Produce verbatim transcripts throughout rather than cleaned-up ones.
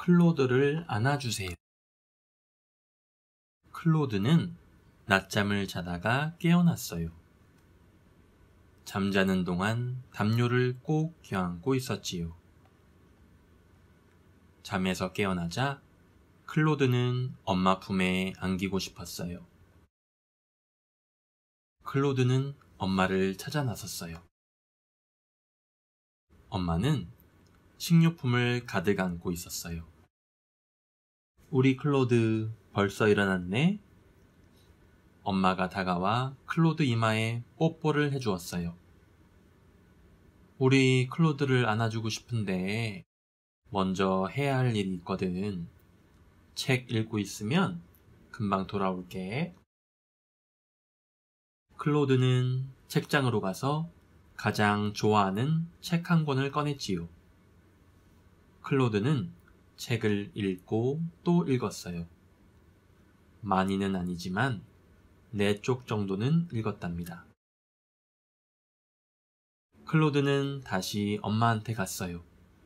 클로드를 안아주세요. 클로드는 낮잠을 자다가 깨어났어요. 잠자는 동안 담요를 꼭 껴안고 있었지요. 잠에서 깨어나자 클로드는 엄마 품에 안기고 싶었어요. 클로드는 엄마를 찾아 나섰어요. 엄마는 식료품을 가득 안고 있었어요. 우리 클로드 벌써 일어났네? 엄마가 다가와 클로드 이마에 뽀뽀를 해주었어요. 우리 클로드를 안아주고 싶은데 먼저 해야 할 일이 있거든. 책 읽고 있으면 금방 돌아올게. 클로드는 책장으로 가서 가장 좋아하는 책 한 권을 꺼냈지요. 클로드는 책을 읽고 또 읽었어요. 많이는 아니지만 네 쪽 정도는 읽었답니다. 클로드는 다시 엄마한테 갔어요.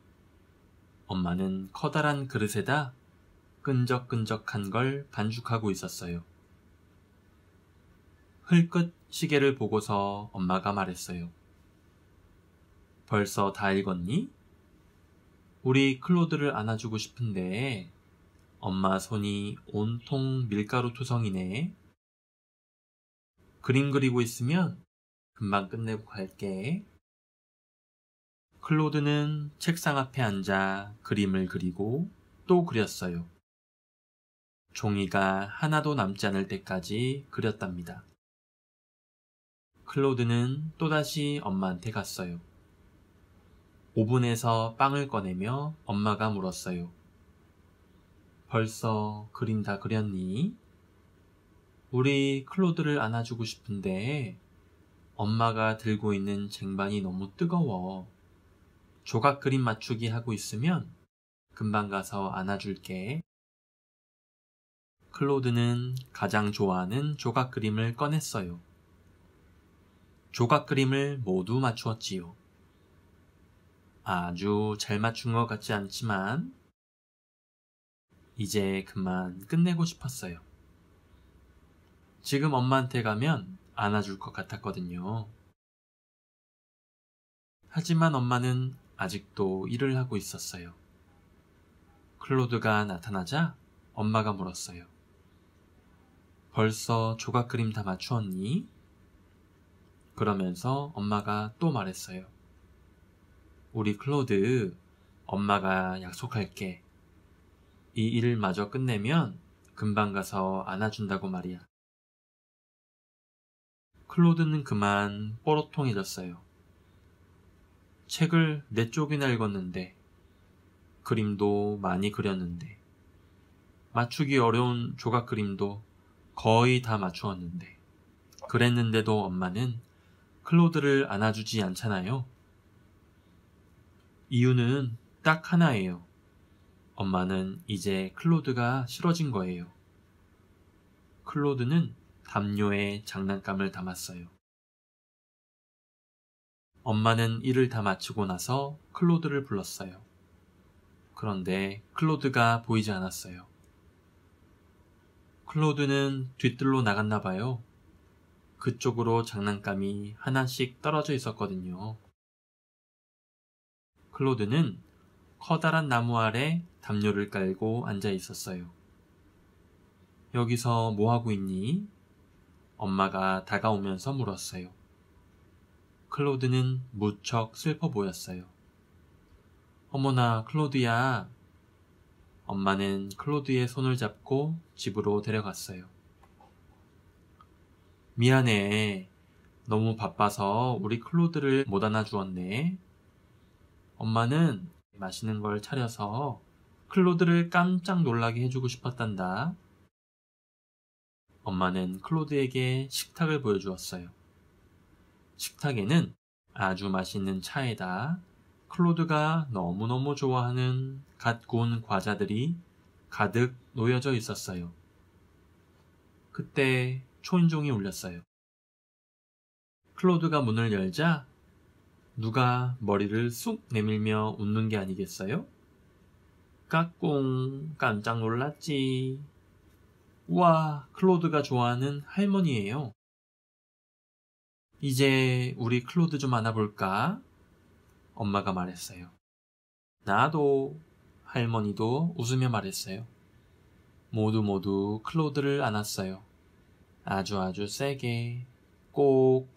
엄마는 커다란 그릇에다 끈적끈적한 걸 반죽하고 있었어요. 흘끗 시계를 보고서 엄마가 말했어요. 벌써 다 읽었니? 우리 클로드를 안아주고 싶은데 엄마 손이 온통 밀가루 투성이네. 그림 그리고 있으면 금방 끝내고 갈게. 클로드는 책상 앞에 앉아 그림을 그리고 또 그렸어요. 종이가 하나도 남지 않을 때까지 그렸답니다. 클로드는 또다시 엄마한테 갔어요. 오븐에서 빵을 꺼내며 엄마가 물었어요. 벌써 그림 다 그렸니? 우리 클로드를 안아주고 싶은데 엄마가 들고 있는 쟁반이 너무 뜨거워. 조각 그림 맞추기 하고 있으면 금방 가서 안아줄게. 클로드는 가장 좋아하는 조각 그림을 꺼냈어요. 조각 그림을 모두 맞추었지요. 아주 잘 맞춘 것 같지 않지만 이제 그만 끝내고 싶었어요. 지금 엄마한테 가면 안아줄 것 같았거든요. 하지만 엄마는 아직도 일을 하고 있었어요. 클로드가 나타나자 엄마가 물었어요. 벌써 조각 그림 다 맞추었니? 그러면서 엄마가 또 말했어요. 우리 클로드, 엄마가 약속할게. 이 일을 마저 끝내면 금방 가서 안아준다고 말이야. 클로드는 그만 뽀로통해졌어요. 책을 네 쪽이나 읽었는데, 그림도 많이 그렸는데, 맞추기 어려운 조각 그림도 거의 다 맞추었는데, 그랬는데도 엄마는 클로드를 안아주지 않잖아요. 이유는 딱 하나예요. 엄마는 이제 클로드가 싫어진 거예요. 클로드는 담요에 장난감을 담았어요. 엄마는 일을 다 마치고 나서 클로드를 불렀어요. 그런데 클로드가 보이지 않았어요. 클로드는 뒤뜰로 나갔나 봐요. 그쪽으로 장난감이 하나씩 떨어져 있었거든요. 클로드는 커다란 나무 아래 담요를 깔고 앉아 있었어요. 여기서 뭐 하고 있니? 엄마가 다가오면서 물었어요. 클로드는 무척 슬퍼 보였어요. 어머나, 클로드야. 엄마는 클로드의 손을 잡고 집으로 데려갔어요. 미안해. 너무 바빠서 우리 클로드를 못 안아주었네. 엄마는 맛있는 걸 차려서 클로드를 깜짝 놀라게 해주고 싶었단다. 엄마는 클로드에게 식탁을 보여주었어요. 식탁에는 아주 맛있는 차에다 클로드가 너무너무 좋아하는 갓 구운 과자들이 가득 놓여져 있었어요. 그때 초인종이 울렸어요. 클로드가 문을 열자 누가 머리를 쑥 내밀며 웃는 게 아니겠어요? 까꿍, 깜짝 놀랐지. 우와, 클로드가 좋아하는 할머니예요. 이제 우리 클로드 좀 안아볼까? 엄마가 말했어요. 나도, 할머니도 웃으며 말했어요. 모두 모두 클로드를 안았어요. 아주 아주 세게, 꼭